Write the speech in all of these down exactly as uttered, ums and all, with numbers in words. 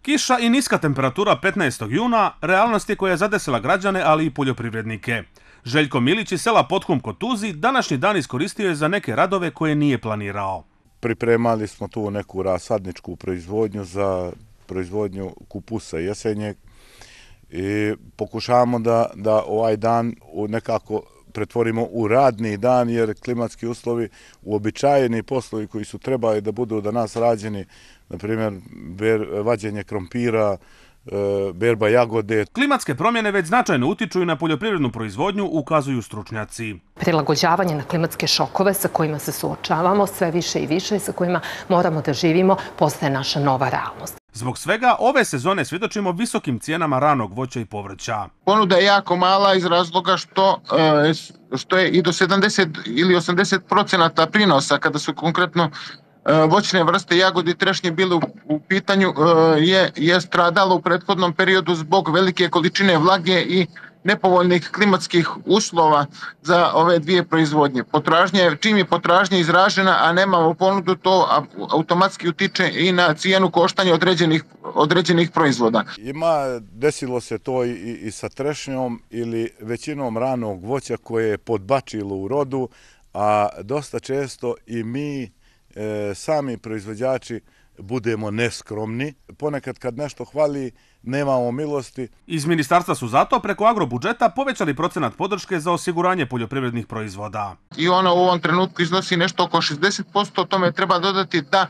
Kiša i niska temperatura petnaestog juna realnost je koja je zadesila građane, ali i poljoprivrednike. Željko Milić iz sela Pothum kod Tuzi današnji dan iskoristio je za neke radove koje nije planirao. Pripremali smo tu neku rasadničku proizvodnju za proizvodnju kupusa jesenjeg i pokušavamo da, da ovaj dan nekako pretvorimo u radni dan, jer klimatski uslovi, uobičajeni poslovi koji su trebali da budu da nas rađeni, na primjer vađenje krompira, berba jagode. Klimatske promjene već značajno utiču i na poljoprivrednu proizvodnju, ukazuju stručnjaci. Prilagođavanje na klimatske šokove sa kojima se suočavamo sve više i više i sa kojima moramo da živimo postaje naša nova realnost. Zbog svega, ove sezone svjedočimo visokim cijenama ranog voća i povrća. Ponuda je jako mala iz razloga što, što je i do sedamdeset ili osamdeset procenata prinosa, kada su konkretno voćne vrste jagode i trešnje bile u, u pitanju, je, je stradalo u prethodnom periodu zbog velike količine vlage i nepovoljnih klimatskih uslova za ove dvije proizvodnje. Potražnja, čim je potražnja izražena, a nemamo ponudu, to automatski utiče i na cijenu koštanja određenih, određenih proizvoda. Ima, desilo se to i, i sa trešnjom ili većinom ranog voća koje je podbačilo u rodu, a dosta često i mi e, sami proizvođači budemo neskromni. Ponekad kad nešto hvali, nemamo milosti. Iz ministarstva su zato preko agrobudžeta povećali procenat podrške za osiguranje poljoprivrednih proizvoda. I ona u ovom trenutku iznosi nešto oko šezdeset posto, tome treba dodati da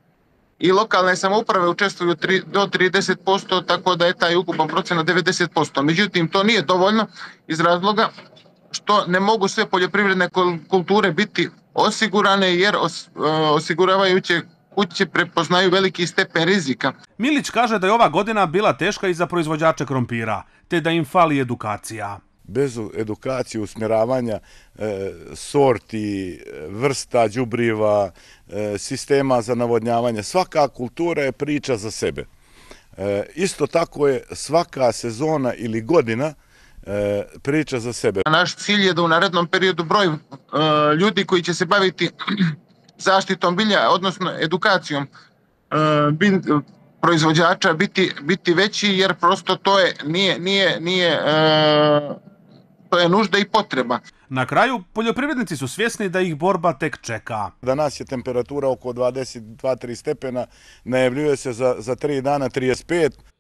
i lokalne samouprave učestvuju do trideset posto, tako da je taj ukupan procenat devedeset posto. Međutim, to nije dovoljno iz razloga što ne mogu sve poljoprivredne kulture biti osigurane, jer osiguravajuće kuće prepoznaju veliki stepen rizika. Milić kaže da je ova godina bila teška i za proizvođače krompira, te da im fali edukacija. Bez edukacije, usmjeravanja e, sorti, vrsta đubriva, e, sistema za navodnjavanje, svaka kultura je priča za sebe. E, isto tako je svaka sezona ili godina e, priča za sebe. Naš cilj je da u narednom periodu broj e, ljudi koji će se baviti zaštitom bilja, odnosno edukacijom e, bil, proizvođača biti, biti veći, jer prosto to je, nije, nije, nije, e, to je nužda i potreba. Na kraju, poljoprivrednici su svjesni da ih borba tek čeka. Danas je temperatura oko dvadeset dva do trideset stepena, najavljuje se za, za tri dana trideset pet.